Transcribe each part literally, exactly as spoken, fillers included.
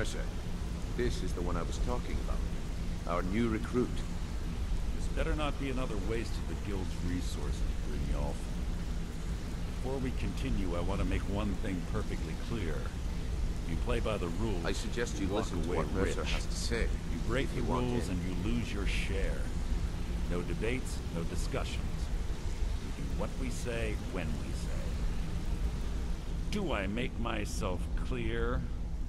Mercer, this is the one I was talking about. Our new recruit. This better not be another waste of the Guild's resources, Brynjolf. Before we continue, I want to make one thing perfectly clear. You play by the rules. I suggest you walk listen to away what Mercer rich. has to say. You break the you want rules in. and you lose your share. No debates, no discussions. We do what we say, when we say. Do I make myself clear?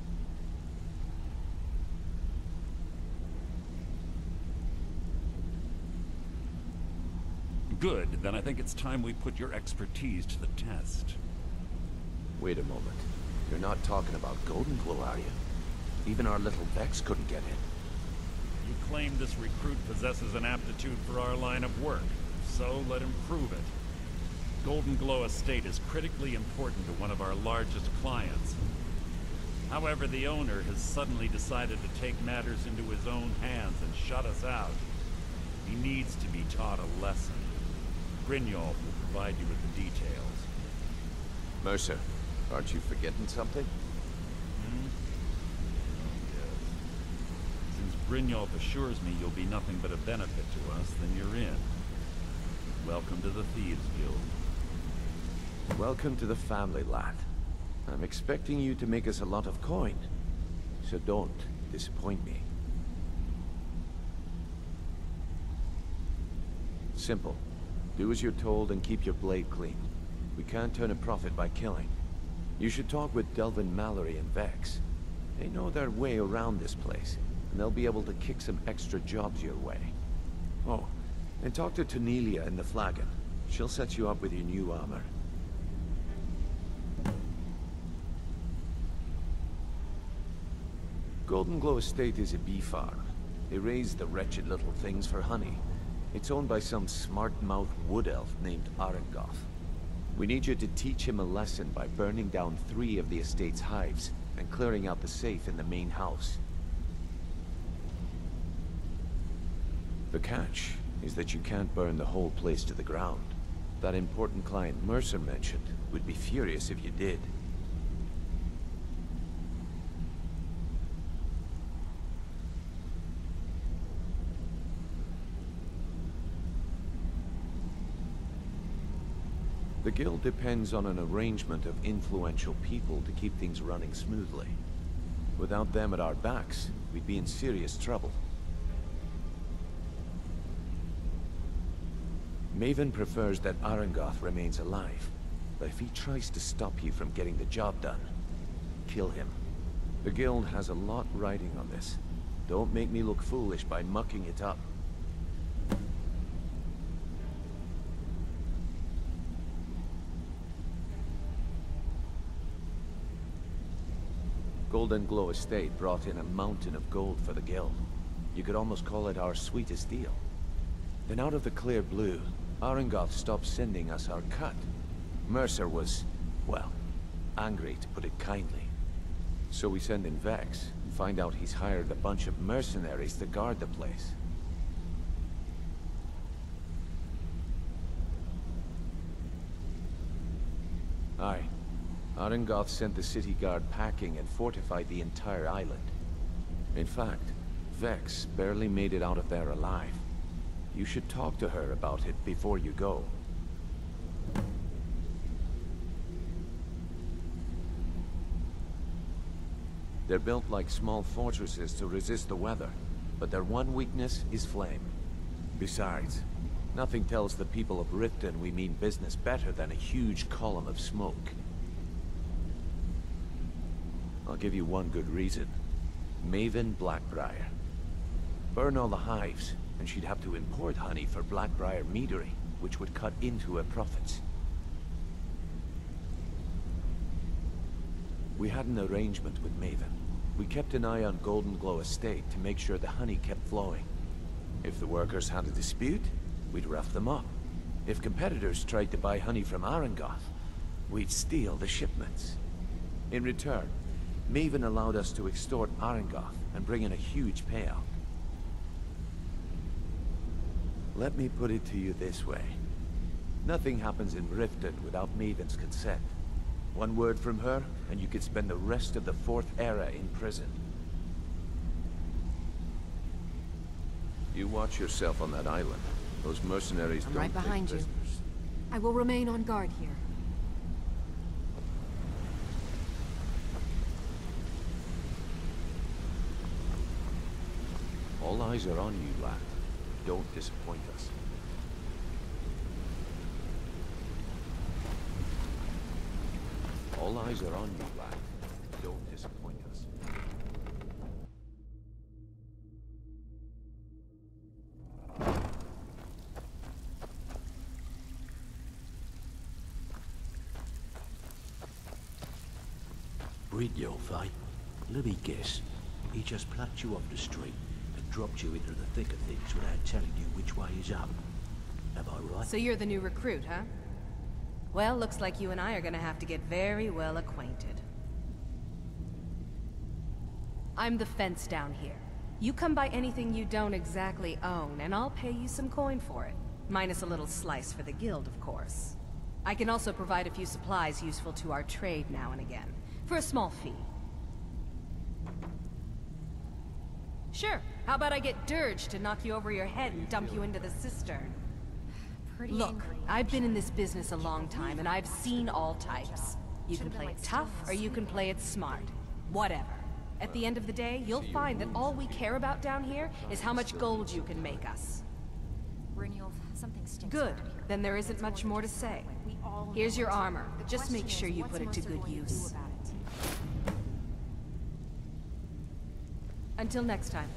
Good, then I think it's time we put your expertise to the test. Wait a moment. You're not talking about Goldenglow, are you? Even our little Vex couldn't get in. You claim this recruit possesses an aptitude for our line of work, so let him prove it. Goldenglow Estate is critically important to one of our largest clients. However, the owner has suddenly decided to take matters into his own hands and shut us out. He needs to be taught a lesson. Brynjolf will provide you with the details. Mercer, aren't you forgetting something? Hmm? Oh, yes. Since Brynjolf assures me you'll be nothing but a benefit to us, then you're in. Welcome to the Thieves Guild. Welcome to the family, lad. I'm expecting you to make us a lot of coin. So don't disappoint me. Simple. Do as you're told and keep your blade clean. We can't turn a profit by killing. You should talk with Delvin Mallory and Vex. They know their way around this place, and they'll be able to kick some extra jobs your way. Oh, and talk to Tanelia in the Flagon. She'll set you up with your new armor. Goldenglow Estate is a bee farm. They raise the wretched little things for honey. It's owned by some smart-mouthed wood elf named Arengoth. We need you to teach him a lesson by burning down three of the estate's hives and clearing out the safe in the main house. The catch is that you can't burn the whole place to the ground. That important client Mercer mentioned would be furious if you did. The guild depends on an arrangement of influential people to keep things running smoothly. Without them at our backs, we'd be in serious trouble. Maven prefers that Arengoth remains alive, but if he tries to stop you from getting the job done, kill him. The guild has a lot riding on this. Don't make me look foolish by mucking it up. Goldenglow Estate brought in a mountain of gold for the guild. You could almost call it our sweetest deal. Then out of the clear blue, Arengoth stopped sending us our cut. Mercer was, well, angry to put it kindly. So we send in Vex and find out he's hired a bunch of mercenaries to guard the place. Aye. Arengoth sent the city guard packing and fortified the entire island. In fact, Vex barely made it out of there alive. You should talk to her about it before you go. They're built like small fortresses to resist the weather, but their one weakness is flame. Besides, nothing tells the people of Riften we mean business better than a huge column of smoke. I'll give you one good reason. Maven Blackbriar. Burn all the hives, and she'd have to import honey for Blackbriar meadery, which would cut into her profits. We had an arrangement with Maven. We kept an eye on Goldenglow Estate to make sure the honey kept flowing. If the workers had a dispute, we'd rough them up. If competitors tried to buy honey from Arengoth, we'd steal the shipments. In return, Maven allowed us to extort Arengoth and bring in a huge payout. Let me put it to you this way. Nothing happens in Riften without Maven's consent. One word from her, and you could spend the rest of the Fourth Era in prison. You watch yourself on that island. Those mercenaries I'm don't right take behind you. prisoners. I will remain on guard here. All eyes are on you, lad. Don't disappoint us. All eyes are on you, lad. Don't disappoint us. Read your fate. Let me guess. He just plucked you off the street and dropped you into the thick of things without telling you which way is up. Am I right? So you're the new recruit, huh? Well, looks like you and I are gonna have to get very well acquainted. I'm the fence down here. You come by anything you don't exactly own, and I'll pay you some coin for it. Minus a little slice for the guild, of course. I can also provide a few supplies useful to our trade now and again, for a small fee. Sure, how about I get Dirge to knock you over your head and dump you into the cistern? Pretty Look, angry. I've been in this business a long time, and I've seen all types. You can play it tough, or you can play it smart. Whatever. At the end of the day, you'll find that all we care about down here is how much gold you can make us. Brynjolf, something stinks Good. around here. Then there isn't It's much more to say. We all Here's know your it. armor. The Just make question sure is, you what's put it to Mercer good going do use. about it? Until next time.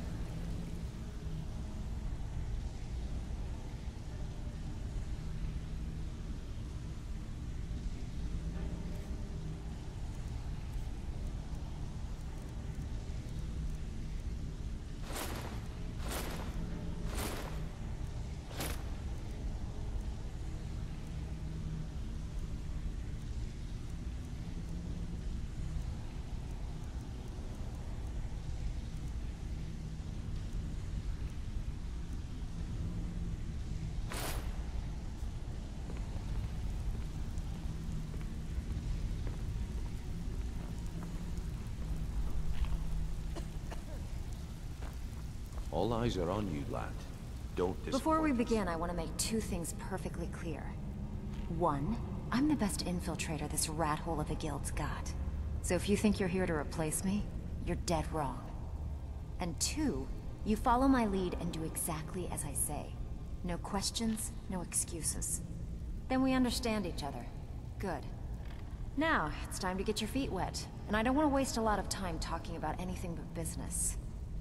All eyes are on you, lad. Don't disappoint Before we us. begin, I want to make two things perfectly clear. One, I'm the best infiltrator this rat hole of a guild's got. So if you think you're here to replace me, you're dead wrong. And two, you follow my lead and do exactly as I say. No questions, no excuses. Then we understand each other. Good. Now, it's time to get your feet wet. And I don't want to waste a lot of time talking about anything but business.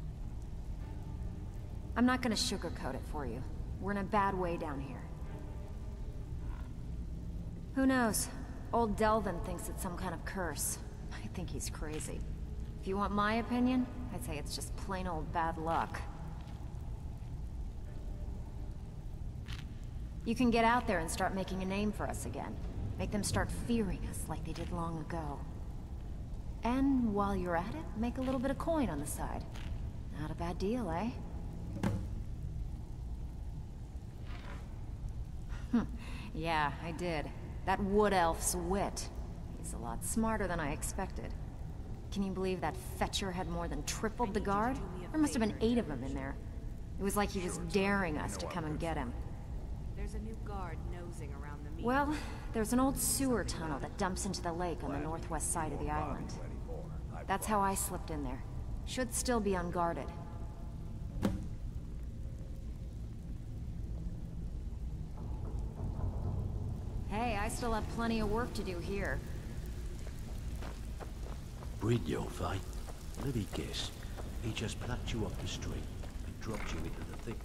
I'm not gonna sugarcoat it for you. We're in a bad way down here. Who knows? Old Delvin thinks it's some kind of curse. I think he's crazy. If you want my opinion, I'd say it's just plain old bad luck. You can get out there and start making a name for us again. Make them start fearing us like they did long ago. And while you're at it, make a little bit of coin on the side. Not a bad deal, eh? Yeah, I did. That wood elf's wit. He's a lot smarter than I expected. Can you believe that Fetcher had more than tripled the guard? There must have been eight of them in there. It was like he was daring us to come and get him. There's a new guard nosing around the meet. Well, there's an old sewer tunnel that dumps into the lake on the northwest side of the island. That's how I slipped in there. Should still be unguarded. Hey, I still have plenty of work to do here. Read your fate. Let me guess. He just plucked you off the street and dropped you into the thick.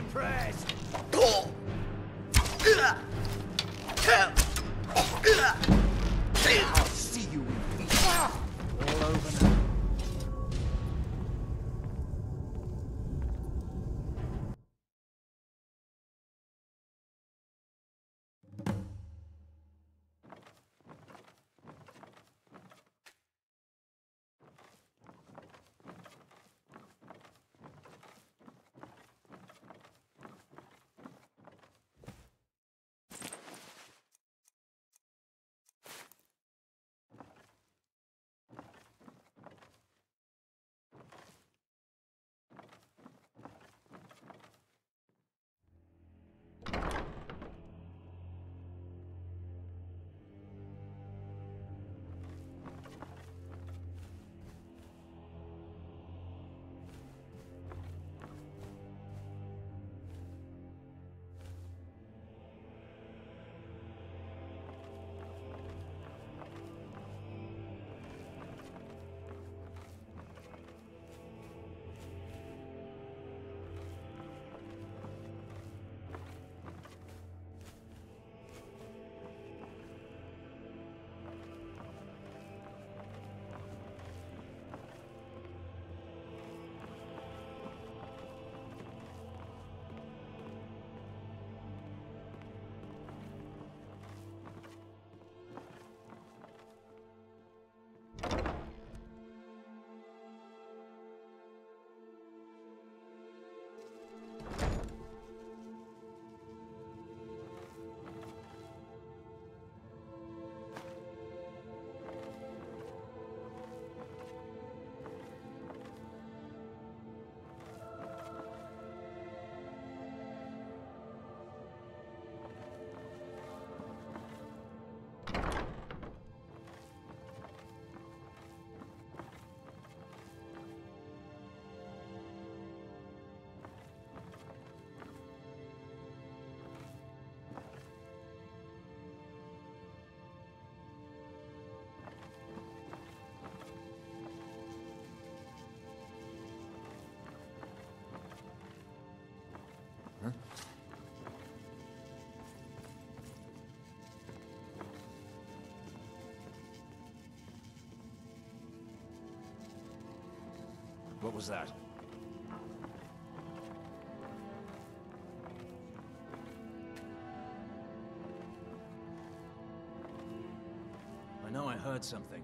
impressed. I'll see you in peace. All over now. What was that? I know I heard something.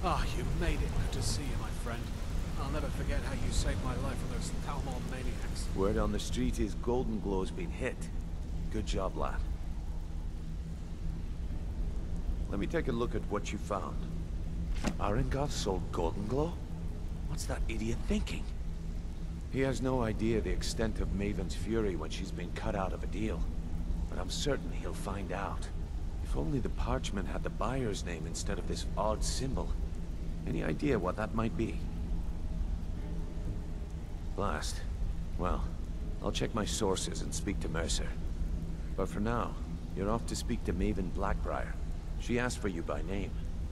Ah, you made it. Good to see you, my friend. I'll never forget how you saved my life from those Thalmor maniacs. Word on the street is Golden Glow's been hit. Good job, lad. Let me take a look at what you found. Arengoth sold Golden Glow? What's that idiot thinking? He has no idea the extent of Maven's fury when she's been cut out of a deal. But I'm certain he'll find out. If only the parchment had the buyer's name instead of this odd symbol. Any idea what that might be? Blast. Well, I'll check my sources and speak to Mercer. But for now, you're off to speak to Maven Blackbriar. She asked for you by name.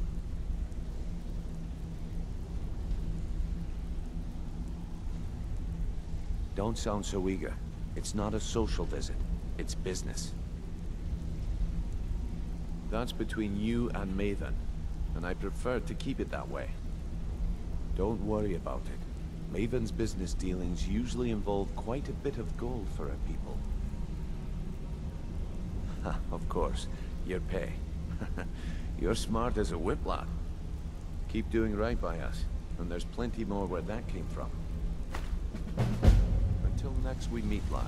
Don't sound so eager. It's not a social visit. It's business. That's between you and Maven, and I prefer to keep it that way. Don't worry about it. Maven's business dealings usually involve quite a bit of gold for her people. Ha, of course. Your pay. You're smart as a whip, lad. Keep doing right by us, and there's plenty more where that came from. Until next we meet, lad.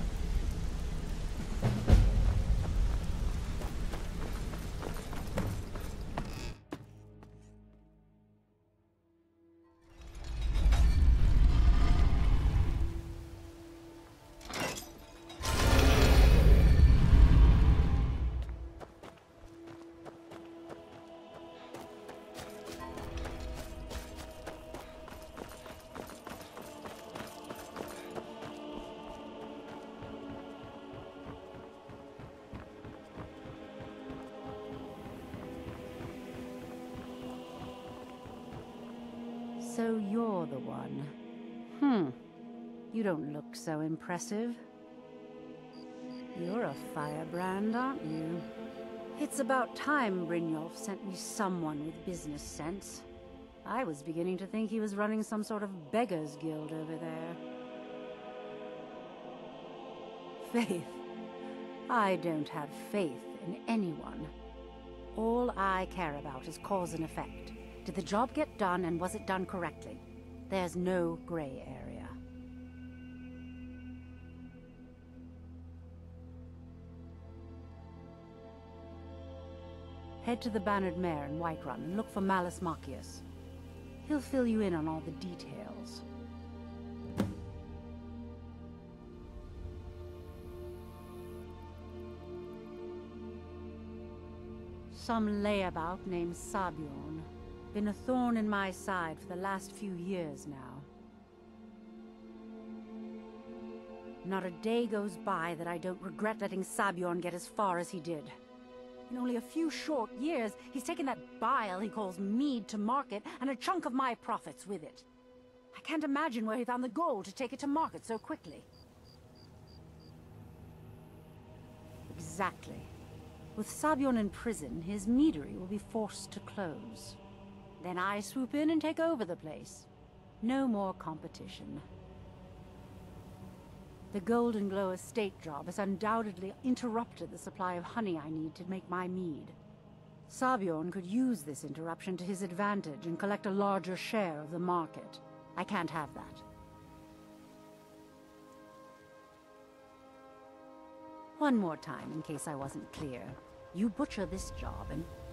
So you're the one. Hmm. You don't look so impressive. You're a firebrand, aren't you? It's about time Brynjolf sent me someone with business sense. I was beginning to think he was running some sort of beggars guild over there. Faith. I don't have faith in anyone. All I care about is cause and effect. Did the job get done, and was it done correctly? There's no gray area. Head to the Bannered Mare in Whiterun and look for Malus Machius. He'll fill you in on all the details. Some layabout named Sabjorn. Been a thorn in my side for the last few years now. Not a day goes by that I don't regret letting Sabjorn get as far as he did. In only a few short years, he's taken that bile he calls mead to market, and a chunk of my profits with it. I can't imagine where he found the gold to take it to market so quickly. Exactly. With Sabjorn in prison, his meadery will be forced to close. Then I swoop in and take over the place. No more competition. The Golden Glow estate job has undoubtedly interrupted the supply of honey I need to make my mead. Sabjorn could use this interruption to his advantage and collect a larger share of the market. I can't have that. One more time, in case I wasn't clear. You butcher this job, and